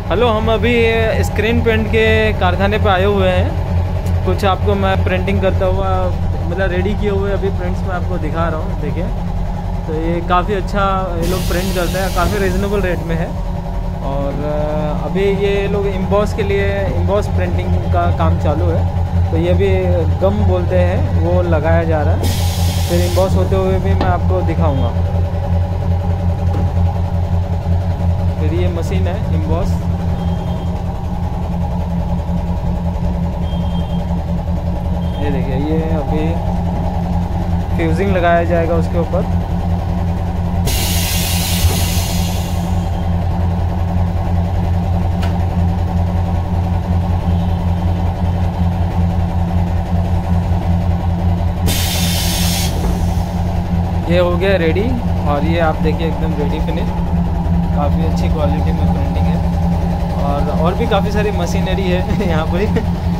Hello, हम अभी screen print के कारखाने पे आए हुए हैं। कुछ आपको मैं प्रिंटिंग करता हुआ मतलब रेडी किए हुए अभी प्रिंट्स मैं आपको दिखा रहा हूँ। देखिए, तो ये काफ़ी अच्छा ये लोग प्रिंट करते हैं, काफ़ी रिजनेबल रेट में है। और अभी ये लोग इम्बॉस के लिए इम्बॉस प्रिंटिंग का काम चालू है। तो ये भी गम बोलते हैं वो लगाया जा रहा है। फिर इम्बॉस होते हुए भी मैं आपको दिखाऊँगा। फिर ये मशीन है इम्बॉस। ये देखिए, ये अभी फ्यूजिंग लगाया जाएगा उसके ऊपर। ये हो गया रेडी, और ये आप देखिए एकदम रेडी फिनिश। काफ़ी अच्छी क्वालिटी में प्रिंटिंग है, और भी काफ़ी सारी मशीनरी है यहाँ पर।